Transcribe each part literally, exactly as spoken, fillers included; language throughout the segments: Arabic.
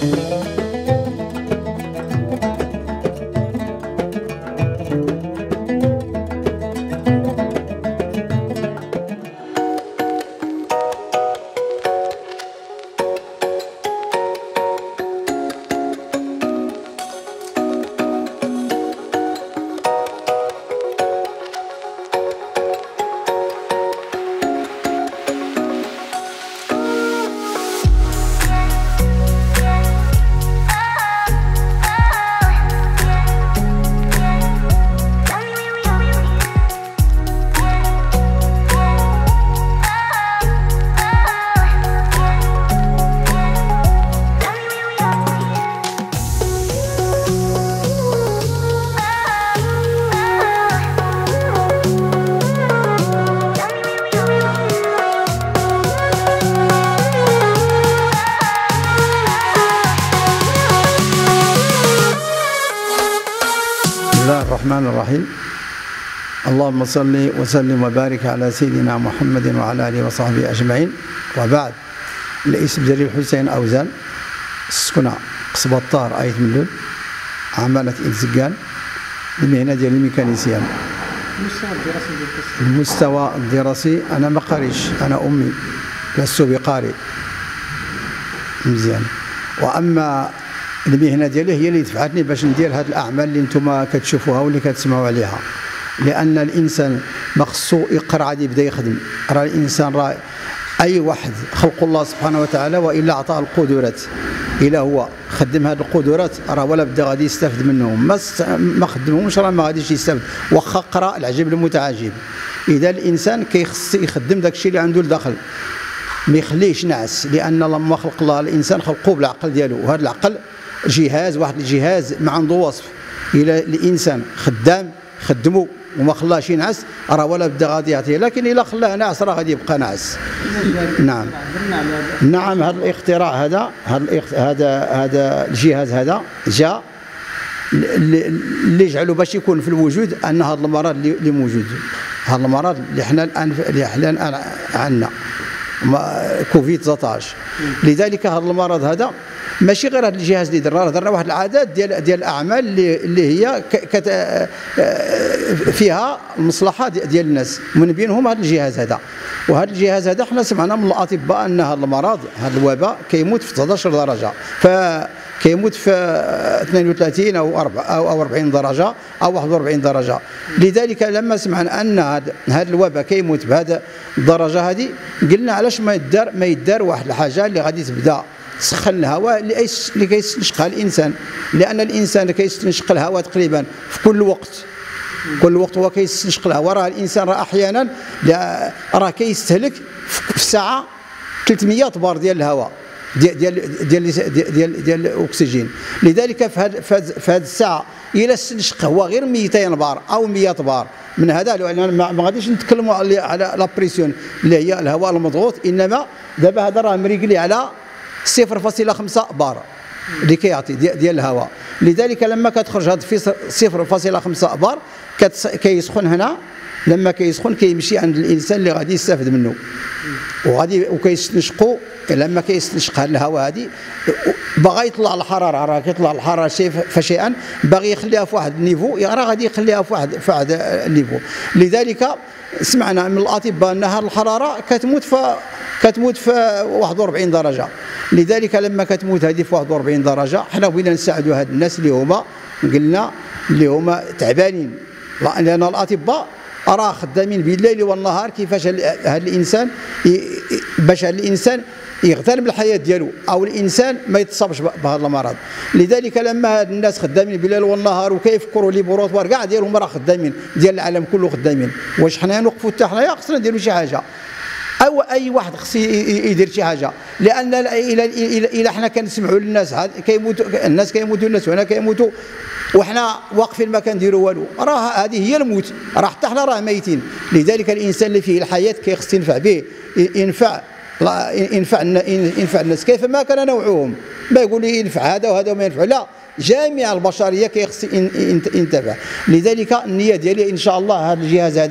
بسم الله الرحمن الرحيم. اللهم صل وسلم وبارك على سيدنا محمد وعلى آله وصحبه أجمعين. وبعد، الاسم ديالي الحسين أوزان، سكنة قصبة الطار آية ملول، عمالة إنزقان، المهنة ديال الميكانيسيان. المستوى الدراسي أنا ما قاريش، أنا أمي لست بقارئ مزيان. وأما المهنه ديالي هي اللي دفعتني باش ندير هذه الاعمال اللي نتوما كتشوفوها واللي كتسمعوا عليها. لان الانسان ما خصو يقرا عاد يبدا يخدم، راه الانسان راه اي واحد خلق الله سبحانه وتعالى والا عطاه القدرات، الا هو خدم هذه القدرات راه ولا بدا غادي يستافد منهم، ما ما خدمهمش راه ما غاديش يستافد، واخا قرا العجيب المتعجب. اذا الانسان كيخص يخدم داك الشيء اللي عنده الدخل، ما يخليش نعس، لان لما خلق الله الانسان خلقوه بالعقل ديالو، وهذا العقل جهاز، واحد الجهاز ما عنده وصف. الى الانسان خدام خدمه وما خلاش ينعس راه ولا بدا غادي يعطيه، لكن الا خلاه ناعس راه غادي يبقى ناعس. نعم نعم. هذا الاختراع هذا هذا هذا هذا الجهاز هذا جاء اللي جعلوا باش يكون في الوجود ان هذا المرض اللي موجود، هذا المرض اللي حنا الان اللي حنا الان عندنا كوفيد تسعة عشر. لذلك هذا المرض هذا ماشي غير هذا الجهاز اللي درنا، درنا واحد العدد ديال ديال الاعمال اللي اللي هي كت فيها المصلحه ديال الناس، من بينهم هذا الجهاز هذا. وهذا الجهاز هذا حنا سمعنا من الاطباء ان هذا المرض، هذا الوباء كيموت في ثلاثة عشر درجه، فكيموت في اثنين وثلاثين او او أربعين درجه او واحد وأربعين درجه. لذلك لما سمعنا ان هذا هذا الوباء كيموت بهذا الدرجه هذه، قلنا علاش ما يدار ما يدار واحد الحاجه اللي غادي تبدا تسخن الهواء اللي كيستنشقها الانسان، لان الانسان كيستنشق الهواء تقريبا في كل وقت، كل وقت هو كيستنشق الهواء. راه الانسان راه احيانا راه كيستهلك في الساعه ثلاثمئة بار ديال الهواء ديال ديال ديال ديال, ديال الاكسجين. لذلك في هذه في هذه الساعه الى استنشق هو غير مئتين بار او مئة بار من هذا، لان ما غاديش نتكلموا على لا بريسيون اللي هي الهواء المضغوط، انما دابا هذا راه مريقلي على صفر فاصلة خمسة بار اللي كيعطي ديال الهواء. لذلك لما كتخرج هذا في صفر فاصلة خمسة بار كيسخن هنا، لما كيسخن كيمشي عند الانسان اللي غادي يستافد منه، وغادي وكيستنشقوا. لما كيستنشق هذا الهواء هذه باغي يطلع الحراره، راه كيطلع الحراره شيء فشيئا باغي يخليها في واحد النيفو، راه غادي يخليها في واحد في واحد النيفو. لذلك سمعنا من الاطباء ان هذه الحراره كتموت في كتموت في واحد وأربعين درجه. لذلك لما كتموت هذه في واحد وأربعين درجه حنا بغينا نساعدوا هاد الناس اللي هما قلنا اللي هما تعبانين، لان الاطباء راه خدامين بالليل والنهار كيفاش هذا الانسان باش هذا الانسان يغتنم الحياه ديالو او الانسان ما يتصابش بهذا المرض. لذلك لما هاد الناس خدامين بالليل والنهار وكيفكروا لي بروطوار كاع ديالهم راه خدامين، ديال العالم كله خدامين، واش حنا نوقفوا حتى حنايا؟ خصنا نديروا شي حاجه، او اي واحد خص يدير شي حاجه. لان الى الى حنا كنسمعوا للناس كيموتوا الناس كيموتوا الناس وهنا كيموتوا وحنا واقفين ما كنديروا والو، راه هذه هي الموت، راه حتى حنا راه ميتين. لذلك الانسان اللي فيه الحياه كيخص ينفع به، ينفع ينفع ينفع الناس كيفما كان نوعهم، ما يقول لي ينفع هذا وهذا وما ينفع، لا، جميع البشريه كيخص ينتفع. لذلك النيه ديالي ان شاء الله هذا الجهاز هذا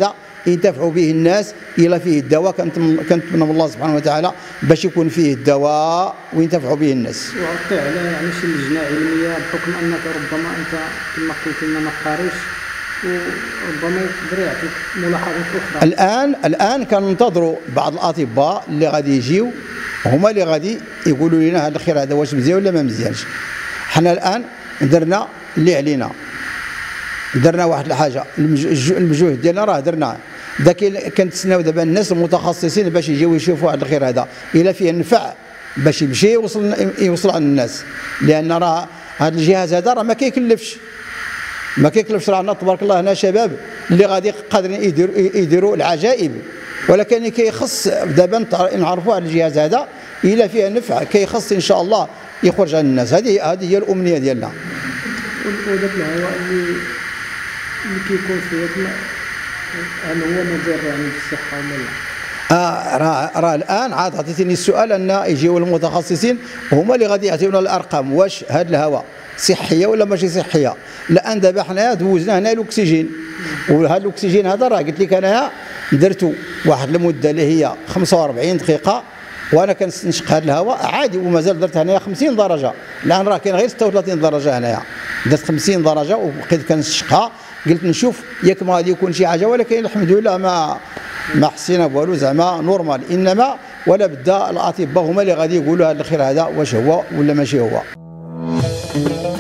ينتفعوا به الناس الى فيه الدواء. كنتمنى من الله سبحانه وتعالى باش يكون فيه الدواء وينتفعوا به الناس. وعطي على يعني شي لجنه علميه بحكم انك ربما انت كما قلت لنا ما قاريش وربما يقدر يعطيك ملاحظات اخرى. الان الان كننتظروا بعض الاطباء اللي غادي يجيو هما اللي غادي يقولوا لنا هذا الخير هذا واش مزيان ولا ما مزيانش. حنا الان درنا اللي علينا، درنا واحد الحاجه، المجهود ديالنا راه درناه. داك كنتسناو دابا الناس المتخصصين باش يجيو يشوفوا هذا الخير هذا الا فيه النفع باش يمشي يوصل يوصل عند الناس، لان راه هذا الجهاز هذا راه ما كيكلفش ما كيكلفش. رانا تبارك الله هنا شباب اللي غادي قادرين يديروا يديروا العجائب، ولكن كيخص دابا نعرفوا هذا الجهاز هذا الا فيه نفع كيخص ان شاء الله يخرج عند الناس. هذه هذه هي الامنيه ديالنا. وداك الهواء اللي اللي كيكون فيه هل هو مضر يعني بالصحه ولا لا؟ آه راه راه الان عاد عطيتيني السؤال ان يجيو المتخصصين هما اللي غادي يعطيونا الارقام واش هذا الهواء صحيه ولا ماشي صحيه. لان دابا حنايا دوزنا هنا الاكسجين، وهذا الاكسجين هذا راه قلت لك انايا درتو واحد المده اللي هي خمسة وأربعين دقيقه وانا كنستنشق هذا الهواء عادي، ومازال درت هنايا خمسين درجه. الان راه كاين غير ستة وثلاثين درجه هنايا، درت خمسين درجه وبقيت كنستنشقها. قلت نشوف ياك ما غادي يكون شي حاجه، ولكن الحمد لله ما ما حسينا بوالو، زعما نورمال. انما ولا بدا الاطباء هما اللي غادي يقولوا هذا الخير هذا واش هو ولا ماشي هو.